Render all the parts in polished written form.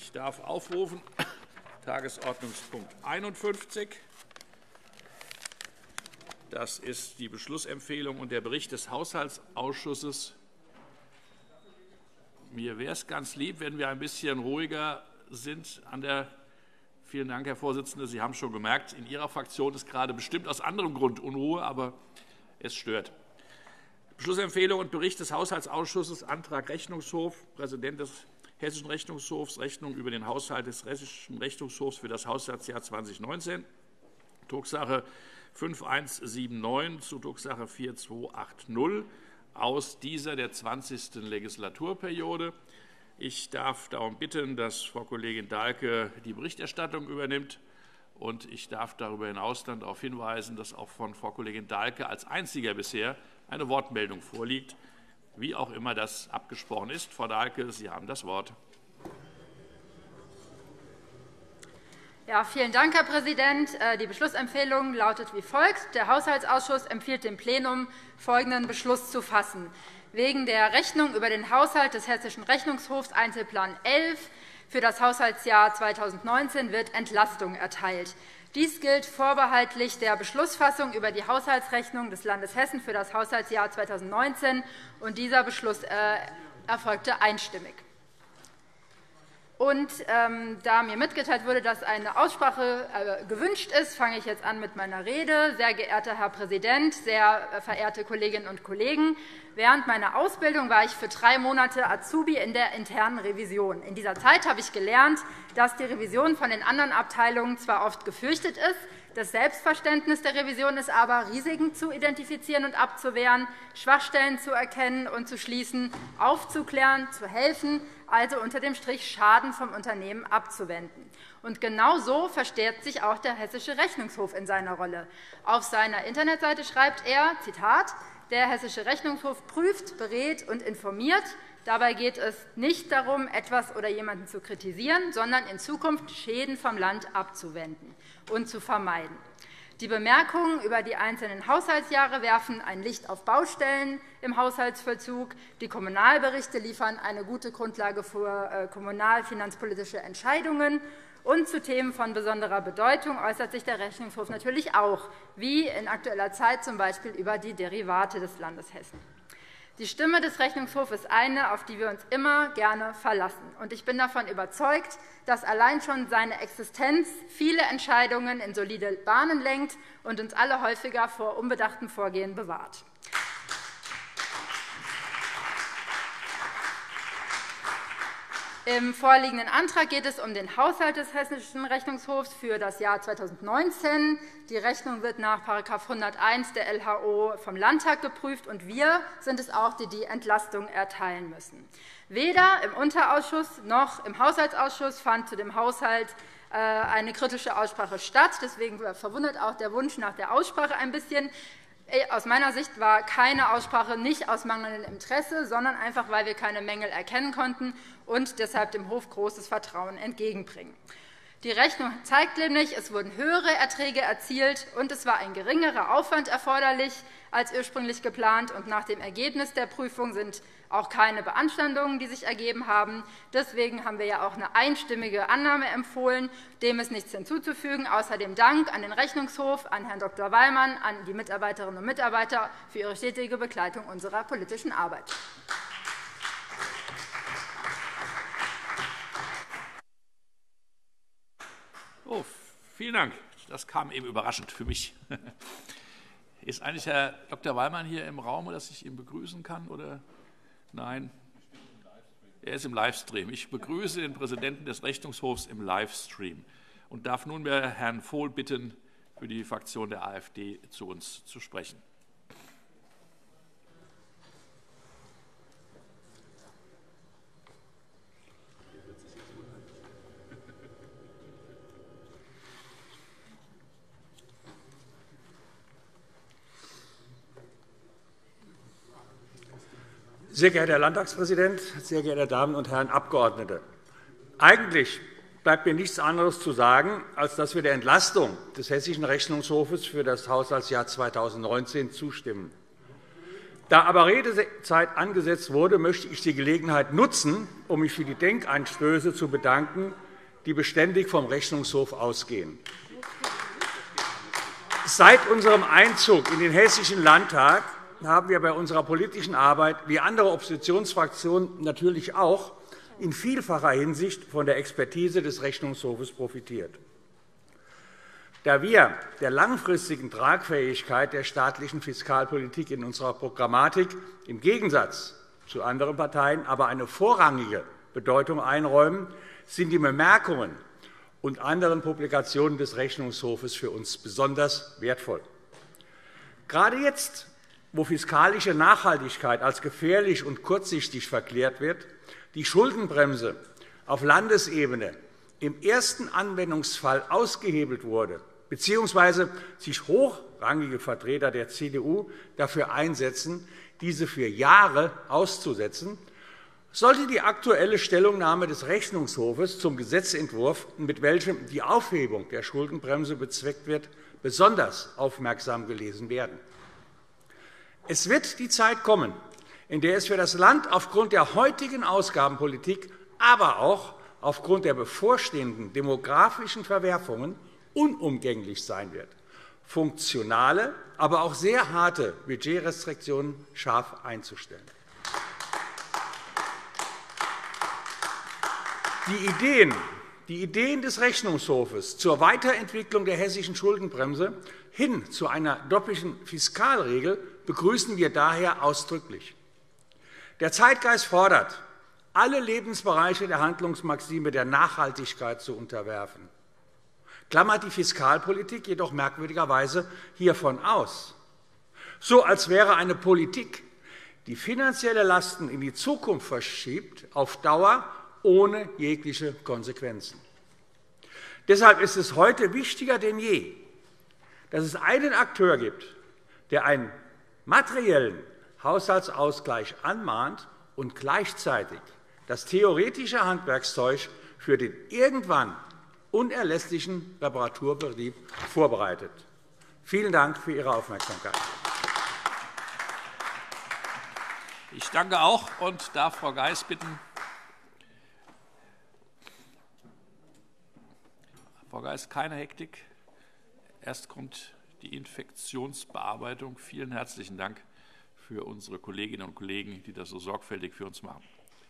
Ich darf aufrufen Tagesordnungspunkt 51. Das ist die Beschlussempfehlung und der Bericht des Haushaltsausschusses. Mir wäre es ganz lieb, wenn wir ein bisschen ruhiger sind an der. Vielen Dank, Herr Vorsitzender. Sie haben schon gemerkt, in Ihrer Fraktion ist gerade bestimmt aus anderem Grund Unruhe, aber es stört. Beschlussempfehlung und Bericht des Haushaltsausschusses, Antrag Rechnungshof, Präsident des Hessischen Rechnungshofs, Rechnung über den Haushalt des Hessischen Rechnungshofs für das Haushaltsjahr 2019, Drucksache 5179 zu Drucksache 4280 aus dieser der 20. Legislaturperiode. Ich darf darum bitten, dass Frau Kollegin Dahlke die Berichterstattung übernimmt. Und ich darf darüber hinaus dann darauf hinweisen, dass auch von Frau Kollegin Dahlke als einziger bisher eine Wortmeldung vorliegt, wie auch immer das abgesprochen ist. Frau Dahlke, Sie haben das Wort. Ja, vielen Dank, Herr Präsident. Die Beschlussempfehlung lautet wie folgt. Der Haushaltsausschuss empfiehlt dem Plenum, folgenden Beschluss zu fassen. Wegen der Rechnung über den Haushalt des Hessischen Rechnungshofs Einzelplan 11 für das Haushaltsjahr 2019 wird Entlastung erteilt. Dies gilt vorbehaltlich der Beschlussfassung über die Haushaltsrechnung des Landes Hessen für das Haushaltsjahr 2019. Und dieser Beschluss erfolgte einstimmig. Und da mir mitgeteilt wurde, dass eine Aussprache gewünscht ist, fange ich jetzt an mit meiner Rede. Sehr geehrter Herr Präsident, sehr verehrte Kolleginnen und Kollegen! Während meiner Ausbildung war ich für 3 Monate Azubi in der internen Revision. In dieser Zeit habe ich gelernt, dass die Revision von den anderen Abteilungen zwar oft gefürchtet ist, das Selbstverständnis der Revision ist aber, Risiken zu identifizieren und abzuwehren, Schwachstellen zu erkennen und zu schließen, aufzuklären, zu helfen, also unter dem Strich Schaden vom Unternehmen abzuwenden. Und genau so versteht sich auch der Hessische Rechnungshof in seiner Rolle. Auf seiner Internetseite schreibt er, Zitat, der Hessische Rechnungshof prüft, berät und informiert. Dabei geht es nicht darum, etwas oder jemanden zu kritisieren, sondern in Zukunft Schäden vom Land abzuwenden und zu vermeiden. Die Bemerkungen über die einzelnen Haushaltsjahre werfen ein Licht auf Baustellen im Haushaltsvollzug. Die Kommunalberichte liefern eine gute Grundlage für kommunalfinanzpolitische Entscheidungen. Und zu Themen von besonderer Bedeutung äußert sich der Rechnungshof natürlich auch, wie in aktueller Zeit z.B. über die Derivate des Landes Hessen. Die Stimme des Rechnungshofs ist eine, auf die wir uns immer gerne verlassen. Und ich bin davon überzeugt, dass allein schon seine Existenz viele Entscheidungen in solide Bahnen lenkt und uns alle häufiger vor unbedachtem Vorgehen bewahrt. Im vorliegenden Antrag geht es um den Haushalt des Hessischen Rechnungshofs für das Jahr 2019. Die Rechnung wird nach § 101 der LHO vom Landtag geprüft, und wir sind es auch, die die Entlastung erteilen müssen. Weder im Unterausschuss noch im Haushaltsausschuss fand zu dem Haushalt eine kritische Aussprache statt. Deswegen verwundert auch der Wunsch nach der Aussprache ein bisschen. Aus meiner Sicht war keine Aussprache nicht aus mangelndem Interesse, sondern einfach, weil wir keine Mängel erkennen konnten und deshalb dem Hof großes Vertrauen entgegenbringen. Die Rechnung zeigt nämlich, es wurden höhere Erträge erzielt, und es war ein geringerer Aufwand erforderlich als ursprünglich geplant. Und nach dem Ergebnis der Prüfung sind auch keine Beanstandungen, die sich ergeben haben. Deswegen haben wir ja auch eine einstimmige Annahme empfohlen. Dem ist nichts hinzuzufügen. Außerdem Dank an den Rechnungshof, an Herrn Dr. Wallmann, an die Mitarbeiterinnen und Mitarbeiter für ihre stetige Begleitung unserer politischen Arbeit. Oh, vielen Dank. Das kam eben überraschend für mich. Ist eigentlich Herr Dr. Wallmann hier im Raum, dass ich ihn begrüßen kann? Oder? Nein? Er ist im Livestream. Ich begrüße den Präsidenten des Rechnungshofs im Livestream und darf nunmehr Herrn Vohl bitten, für die Fraktion der AfD zu uns zu sprechen. Sehr geehrter Herr Landtagspräsident, sehr geehrte Damen und Herren Abgeordnete! Eigentlich bleibt mir nichts anderes zu sagen, als dass wir der Entlastung des Hessischen Rechnungshofes für das Haushaltsjahr 2019 zustimmen. Da aber Redezeit angesetzt wurde, möchte ich die Gelegenheit nutzen, um mich für die Denkanstöße zu bedanken, die beständig vom Rechnungshof ausgehen. Seit unserem Einzug in den Hessischen Landtag haben wir bei unserer politischen Arbeit, wie andere Oppositionsfraktionen natürlich auch, in vielfacher Hinsicht von der Expertise des Rechnungshofes profitiert. Da wir der langfristigen Tragfähigkeit der staatlichen Fiskalpolitik in unserer Programmatik im Gegensatz zu anderen Parteien aber eine vorrangige Bedeutung einräumen, sind die Bemerkungen und anderen Publikationen des Rechnungshofes für uns besonders wertvoll. Gerade jetzt, wo fiskalische Nachhaltigkeit als gefährlich und kurzsichtig verklärt wird, die Schuldenbremse auf Landesebene im ersten Anwendungsfall ausgehebelt wurde, bzw. sich hochrangige Vertreter der CDU dafür einsetzen, diese für Jahre auszusetzen, sollte die aktuelle Stellungnahme des Rechnungshofes zum Gesetzentwurf, mit welchem die Aufhebung der Schuldenbremse bezweckt wird, besonders aufmerksam gelesen werden. Es wird die Zeit kommen, in der es für das Land aufgrund der heutigen Ausgabenpolitik, aber auch aufgrund der bevorstehenden demografischen Verwerfungen unumgänglich sein wird, funktionale, aber auch sehr harte Budgetrestriktionen scharf einzustellen. Die Ideen des Rechnungshofes zur Weiterentwicklung der hessischen Schuldenbremse hin zu einer doppelten Fiskalregel begrüßen wir daher ausdrücklich. Der Zeitgeist fordert, alle Lebensbereiche der Handlungsmaxime der Nachhaltigkeit zu unterwerfen, klammert die Fiskalpolitik jedoch merkwürdigerweise hiervon aus, so als wäre eine Politik, die finanzielle Lasten in die Zukunft verschiebt, auf Dauer ohne jegliche Konsequenzen. Deshalb ist es heute wichtiger denn je, dass es einen Akteur gibt, der einen materiellen Haushaltsausgleich anmahnt und gleichzeitig das theoretische Handwerkszeug für den irgendwann unerlässlichen Reparaturbetrieb vorbereitet. Vielen Dank für Ihre Aufmerksamkeit. Ich danke auch und darf Frau Geis bitten. Frau Geis, keine Hektik. Erst kommt die Infektionsbearbeitung. Vielen herzlichen Dank für unsere Kolleginnen und Kollegen, die das so sorgfältig für uns machen.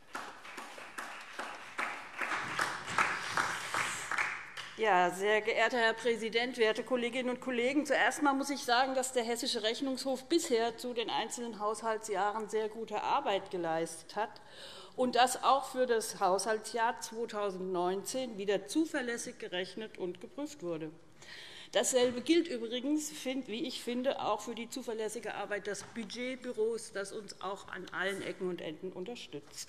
Ja, sehr geehrter Herr Präsident, werte Kolleginnen und Kollegen! Zuerst einmal muss ich sagen, dass der Hessische Rechnungshof bisher zu den einzelnen Haushaltsjahren sehr gute Arbeit geleistet hat und dass auch für das Haushaltsjahr 2019 wieder zuverlässig gerechnet und geprüft wurde. Dasselbe gilt übrigens, wie ich finde, auch für die zuverlässige Arbeit des Budgetbüros, das uns auch an allen Ecken und Enden unterstützt.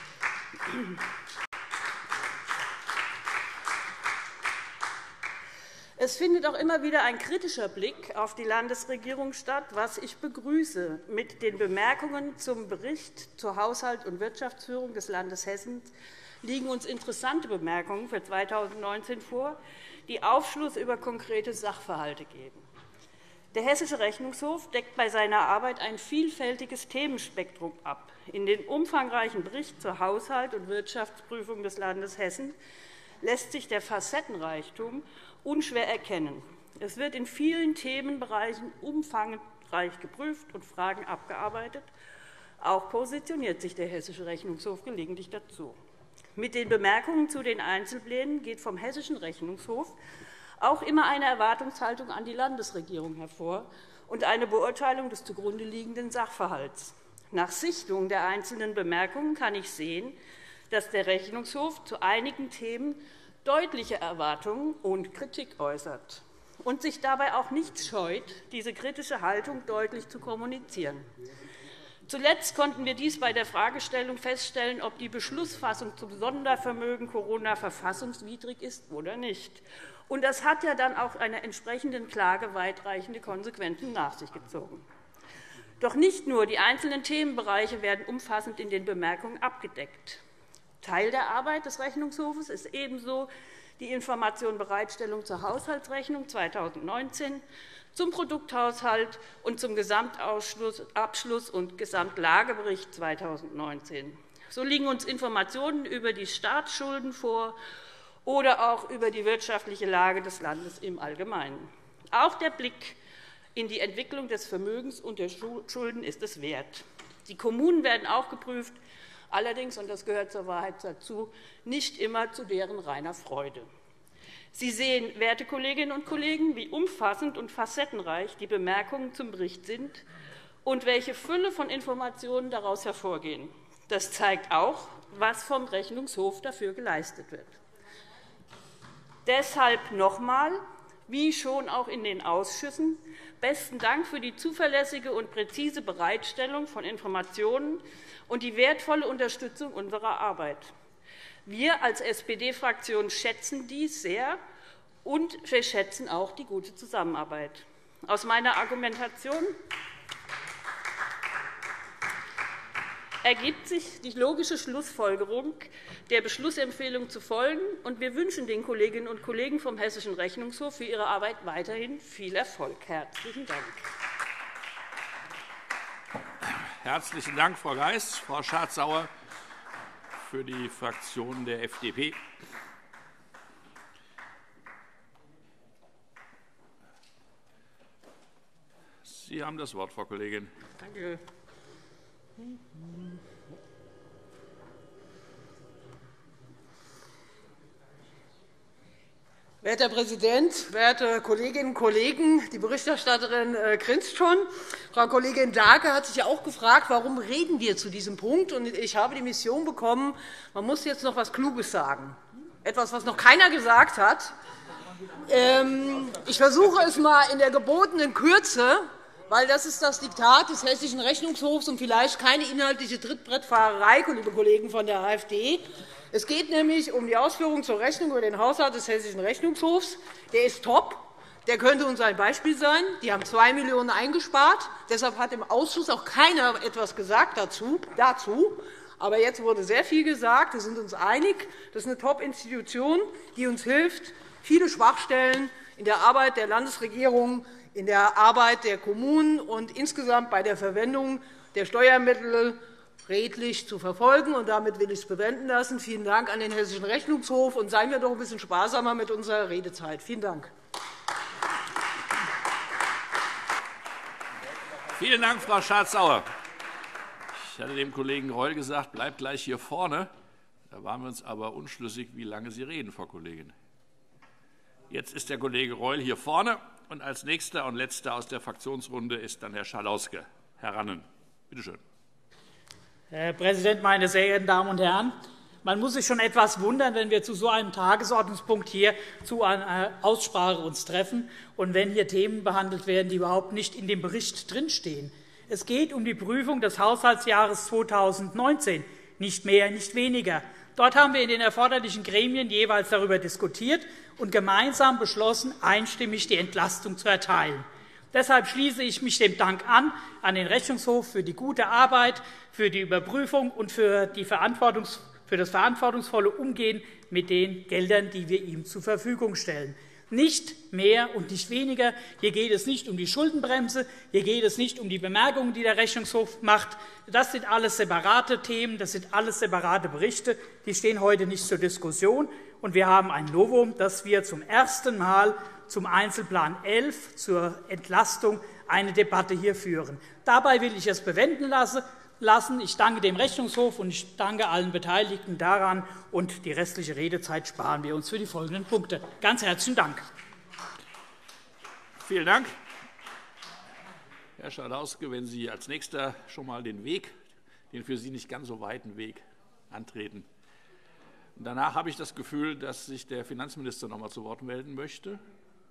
Es findet auch immer wieder ein kritischer Blick auf die Landesregierung statt, was ich begrüße. Mit den Bemerkungen zum Bericht zur Haushalt- und Wirtschaftsführung des Landes Hessen liegen uns interessante Bemerkungen für 2019 vor, die Aufschluss über konkrete Sachverhalte geben. Der Hessische Rechnungshof deckt bei seiner Arbeit ein vielfältiges Themenspektrum ab. In dem umfangreichen Bericht zur Haushalt- und Wirtschaftsprüfung des Landes Hessen lässt sich der Facettenreichtum unschwer erkennen. Es wird in vielen Themenbereichen umfangreich geprüft und Fragen abgearbeitet. Auch positioniert sich der Hessische Rechnungshof gelegentlich dazu. Mit den Bemerkungen zu den Einzelplänen geht vom Hessischen Rechnungshof auch immer eine Erwartungshaltung an die Landesregierung hervor und eine Beurteilung des zugrunde liegenden Sachverhalts. Nach Sichtung der einzelnen Bemerkungen kann ich sehen, dass der Rechnungshof zu einigen Themen deutliche Erwartungen und Kritik äußert und sich dabei auch nicht scheut, diese kritische Haltung deutlich zu kommunizieren. Zuletzt konnten wir dies bei der Fragestellung feststellen, ob die Beschlussfassung zum Sondervermögen Corona verfassungswidrig ist oder nicht. Und das hat ja dann auch einer entsprechenden Klage weitreichende Konsequenzen nach sich gezogen. Doch nicht nur die einzelnen Themenbereiche werden umfassend in den Bemerkungen abgedeckt. Teil der Arbeit des Rechnungshofes ist ebenso die Information-Bereitstellung zur Haushaltsrechnung 2019, zum Produkthaushalt und zum Gesamtabschluss und Gesamtlagebericht 2019. So liegen uns Informationen über die Staatsschulden vor oder auch über die wirtschaftliche Lage des Landes im Allgemeinen. Auch der Blick in die Entwicklung des Vermögens und der Schulden ist es wert. Die Kommunen werden auch geprüft, allerdings, und das gehört zur Wahrheit dazu, nicht immer zu deren reiner Freude. Sie sehen, werte Kolleginnen und Kollegen, wie umfassend und facettenreich die Bemerkungen zum Bericht sind und welche Fülle von Informationen daraus hervorgehen. Das zeigt auch, was vom Rechnungshof dafür geleistet wird. Deshalb noch einmal, wie schon auch in den Ausschüssen, besten Dank für die zuverlässige und präzise Bereitstellung von Informationen und die wertvolle Unterstützung unserer Arbeit. Wir als SPD-Fraktion schätzen dies sehr, und wir schätzen auch die gute Zusammenarbeit. Aus meiner Argumentation ergibt sich die logische Schlussfolgerung, der Beschlussempfehlung zu folgen, und wir wünschen den Kolleginnen und Kollegen vom Hessischen Rechnungshof für ihre Arbeit weiterhin viel Erfolg. Herzlichen Dank. Herzlichen Dank, Frau Geis. Frau Schardt-Sauer für die Fraktion der FDP. Sie haben das Wort, Frau Kollegin. Danke. Werter Herr Präsident, werte Kolleginnen und Kollegen! Die Berichterstatterin grinst schon. Frau Kollegin Dahlke hat sich ja auch gefragt, warum reden wir zu diesem Punkt. Ich habe die Mission bekommen, man muss jetzt noch etwas Kluges sagen, etwas, was noch keiner gesagt hat. Ich versuche es einmal in der gebotenen Kürze, weil das ist das Diktat des Hessischen Rechnungshofs und vielleicht keine inhaltliche Trittbrettfahrerei, liebe Kollegen von der AfD. Es geht nämlich um die Ausführungen zur Rechnung über den Haushalt des Hessischen Rechnungshofs. Der ist top. Der könnte uns ein Beispiel sein. Die haben 2 Millionen € eingespart. Deshalb hat im Ausschuss auch keiner etwas gesagt dazu. Aber jetzt wurde sehr viel gesagt. Wir sind uns einig. Das ist eine Top-Institution, die uns hilft, viele Schwachstellen in der Arbeit der Landesregierung, in der Arbeit der Kommunen und insgesamt bei der Verwendung der Steuermittel redlich zu verfolgen. Und damit will ich es bewenden lassen. Vielen Dank an den Hessischen Rechnungshof. Und seien wir doch ein bisschen sparsamer mit unserer Redezeit. Vielen Dank. Vielen Dank, Frau Schardt-Sauer. Ich hatte dem Kollegen Reul gesagt, bleibt gleich hier vorne. Da waren wir uns aber unschlüssig, wie lange Sie reden, Frau Kollegin. Jetzt ist der Kollege Reul hier vorne. Und als Nächster und Letzter aus der Fraktionsrunde ist dann Herr Schalauske. Herr Rannen, bitte schön. Herr Präsident, meine sehr geehrten Damen und Herren! Man muss sich schon etwas wundern, wenn wir zu so einem Tagesordnungspunkt hier zu einer Aussprache uns treffen und wenn hier Themen behandelt werden, die überhaupt nicht in dem Bericht drinstehen. Es geht um die Prüfung des Haushaltsjahres 2019, nicht mehr, nicht weniger. Dort haben wir in den erforderlichen Gremien jeweils darüber diskutiert und gemeinsam beschlossen, einstimmig die Entlastung zu erteilen. Deshalb schließe ich mich dem Dank an den Rechnungshof für die gute Arbeit, für die Überprüfung und für das verantwortungsvolle Umgehen mit den Geldern, die wir ihm zur Verfügung stellen. Nicht mehr und nicht weniger. Hier geht es nicht um die Schuldenbremse, hier geht es nicht um die Bemerkungen, die der Rechnungshof macht. Das sind alles separate Themen, das sind alles separate Berichte. Die stehen heute nicht zur Diskussion. Und wir haben ein Novum, dass wir zum ersten Mal zum Einzelplan 11 zur Entlastung eine Debatte hier führen. Dabei will ich es bewenden lassen. Ich danke dem Rechnungshof und ich danke allen Beteiligten daran. Und die restliche Redezeit sparen wir uns für die folgenden Punkte. Ganz herzlichen Dank. Vielen Dank. Herr Schalauske, wenn Sie als Nächster schon einmal den für Sie nicht ganz so weiten Weg antreten. Danach habe ich das Gefühl, dass sich der Finanzminister noch einmal zu Wort melden möchte.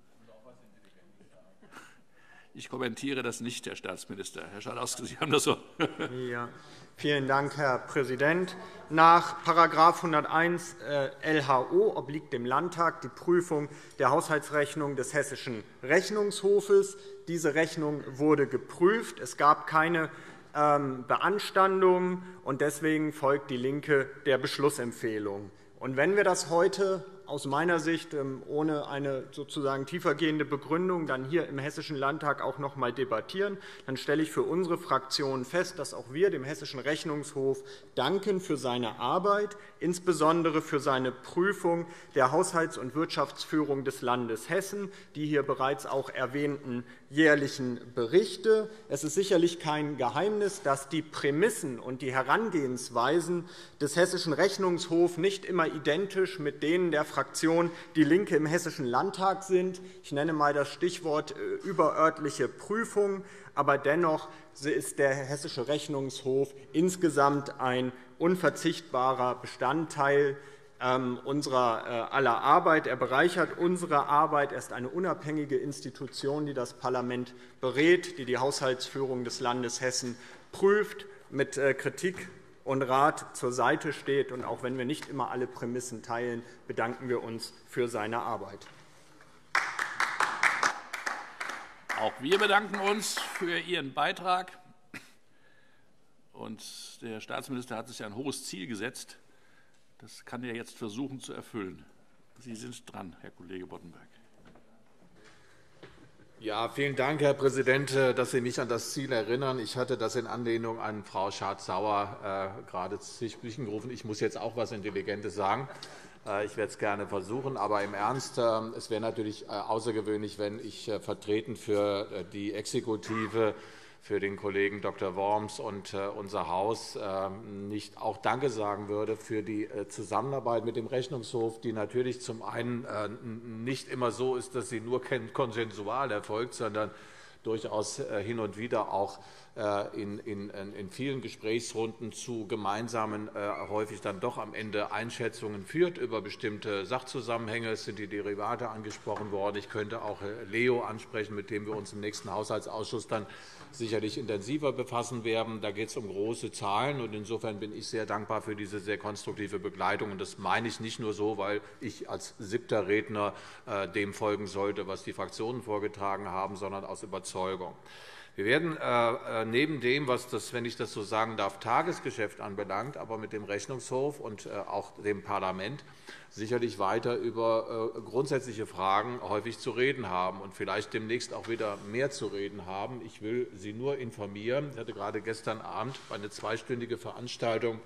Ich kommentiere das nicht, Herr Staatsminister. Herr Schalauske, Sie haben das Wort. Ja. Vielen Dank, Herr Präsident. Nach § 101 LHO obliegt dem Landtag die Prüfung der Haushaltsrechnung des Hessischen Rechnungshofes. Diese Rechnung wurde geprüft. Es gab keine Beanstandungen, und deswegen folgt DIE LINKE der Beschlussempfehlung. Und wenn wir das heute aus meiner Sicht ohne eine sozusagen tiefergehende Begründung dann hier im Hessischen Landtag auch noch einmal debattieren, dann stelle ich für unsere Fraktion fest, dass auch wir dem Hessischen Rechnungshof danken für seine Arbeit, insbesondere für seine Prüfung der Haushalts- und Wirtschaftsführung des Landes Hessen, die hier bereits auch erwähnten jährlichen Berichte. Es ist sicherlich kein Geheimnis, dass die Prämissen und die Herangehensweisen des Hessischen Rechnungshofs nicht immer identisch mit denen der Fraktion DIE LINKE im Hessischen Landtag sind. Ich nenne einmal das Stichwort überörtliche Prüfung. Aber dennoch ist der Hessische Rechnungshof insgesamt ein unverzichtbarer Bestandteil unserer aller Arbeit. Er bereichert unsere Arbeit. Er ist eine unabhängige Institution, die das Parlament berät, die die Haushaltsführung des Landes Hessen prüft, mit Kritik und Rat zur Seite steht. Und auch wenn wir nicht immer alle Prämissen teilen, bedanken wir uns für seine Arbeit. Auch wir bedanken uns für Ihren Beitrag. Und der Herr Staatsminister hat sich ein hohes Ziel gesetzt. Das kann er jetzt versuchen zu erfüllen. Sie sind dran, Herr Kollege Boddenberg. Ja, vielen Dank, Herr Präsident, dass Sie mich an das Ziel erinnern. Ich hatte das in Anlehnung an Frau Schardt-Sauer gerade zu sich gerufen. Ich muss jetzt auch etwas Intelligentes sagen. Ich werde es gerne versuchen. Aber im Ernst, es wäre natürlich außergewöhnlich, wenn ich vertretend für die Exekutive, für den Kollegen Dr. Worms und unser Haus nicht auch Danke sagen würde für die Zusammenarbeit mit dem Rechnungshof, die natürlich zum einen nicht immer so ist, dass sie nur konsensual erfolgt, sondern durchaus hin und wieder auch in vielen Gesprächsrunden zu gemeinsamen, häufig dann doch am Ende Einschätzungen führt über bestimmte Sachzusammenhänge. Es sind die Derivate angesprochen worden. Ich könnte auch Leo ansprechen, mit dem wir uns im nächsten Haushaltsausschuss dann sicherlich intensiver befassen werden. Da geht es um große Zahlen. Und insofern bin ich sehr dankbar für diese sehr konstruktive Begleitung. Und das meine ich nicht nur so, weil ich als 7. Redner dem folgen sollte, was die Fraktionen vorgetragen haben, sondern aus Überzeugung. Wir werden neben dem, was das, wenn ich das so sagen darf, Tagesgeschäft anbelangt, aber mit dem Rechnungshof und auch dem Parlament sicherlich weiter über grundsätzliche Fragen häufig zu reden haben und vielleicht demnächst auch wieder mehr zu reden haben. Ich will Sie nur informieren. Ich hatte gerade gestern Abend eine 2-stündige Veranstaltung,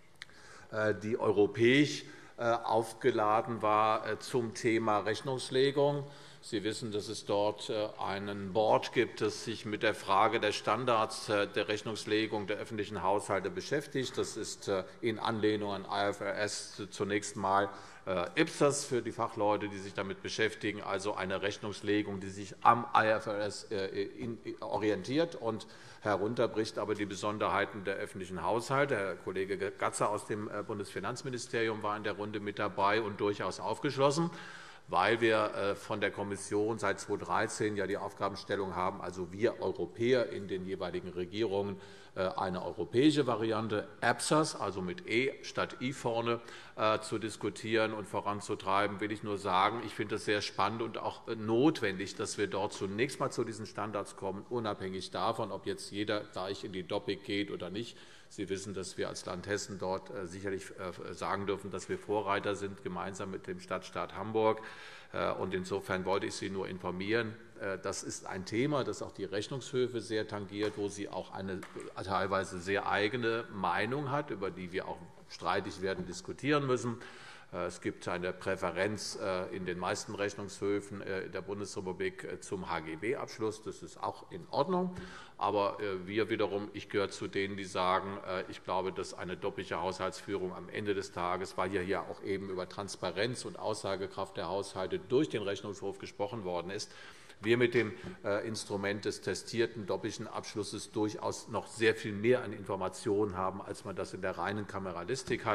die europäisch aufgeladen war zum Thema Rechnungslegung. Sie wissen, dass es dort einen Board gibt, das sich mit der Frage der Standards der Rechnungslegung der öffentlichen Haushalte beschäftigt. Das ist in Anlehnung an IFRS zunächst einmal IPSAS für die Fachleute, die sich damit beschäftigen, also eine Rechnungslegung, die sich am IFRS orientiert und herunterbricht, aber die Besonderheiten der öffentlichen Haushalte. Herr Kollege Gatzer aus dem Bundesfinanzministerium war in der Runde mit dabei und durchaus aufgeschlossen, weil wir von der Kommission seit 2013 ja die Aufgabenstellung haben, also wir Europäer in den jeweiligen Regierungen eine europäische Variante EPSAS, also mit E statt I vorne, zu diskutieren und voranzutreiben, will ich nur sagen, ich finde es sehr spannend und auch notwendig, dass wir dort zunächst einmal zu diesen Standards kommen, unabhängig davon, ob jetzt jeder gleich in die Doppik geht oder nicht. Sie wissen, dass wir als Land Hessen dort sicherlich sagen dürfen, dass wir Vorreiter sind, gemeinsam mit dem Stadtstaat Hamburg. Und insofern wollte ich Sie nur informieren. Das ist ein Thema, das auch die Rechnungshöfe sehr tangiert, wo sie auch eine teilweise sehr eigene Meinung hat, über die wir auch streitig werden diskutieren müssen. Es gibt eine Präferenz in den meisten Rechnungshöfen der Bundesrepublik zum HGB-Abschluss. Das ist auch in Ordnung. Aber wir wiederum, ich gehöre zu denen, die sagen, ich glaube, dass eine doppelte Haushaltsführung am Ende des Tages, weil hier auch eben über Transparenz und Aussagekraft der Haushalte durch den Rechnungshof gesprochen worden ist, wir mit dem Instrument des testierten doppelten Abschlusses durchaus noch sehr viel mehr an Informationen haben, als man das in der reinen Kameralistik hat.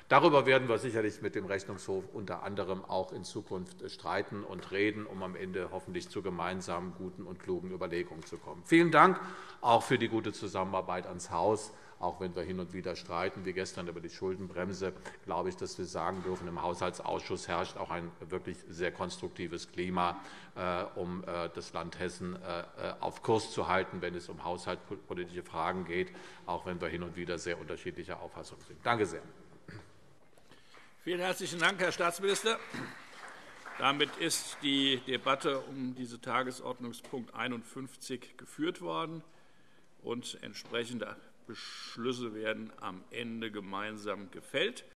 Darüber werden wir sicherlich mit dem Rechnungshof unter anderem auch in Zukunft streiten und reden, um am Ende hoffentlich zu gemeinsamen, guten und klugen Überlegungen zu kommen. Vielen Dank auch für die gute Zusammenarbeit ans Haus. Auch wenn wir hin und wieder streiten, wie gestern über die Schuldenbremse, glaube ich, dass wir sagen dürfen, im Haushaltsausschuss herrscht auch ein wirklich sehr konstruktives Klima, um das Land Hessen auf Kurs zu halten, wenn es um haushaltspolitische Fragen geht, auch wenn wir hin und wieder sehr unterschiedlicher Auffassung sind. Danke sehr. Vielen herzlichen Dank, Herr Staatsminister. Damit ist die Debatte um diesen Tagesordnungspunkt 51 geführt worden, und entsprechende Beschlüsse werden am Ende gemeinsam gefällt.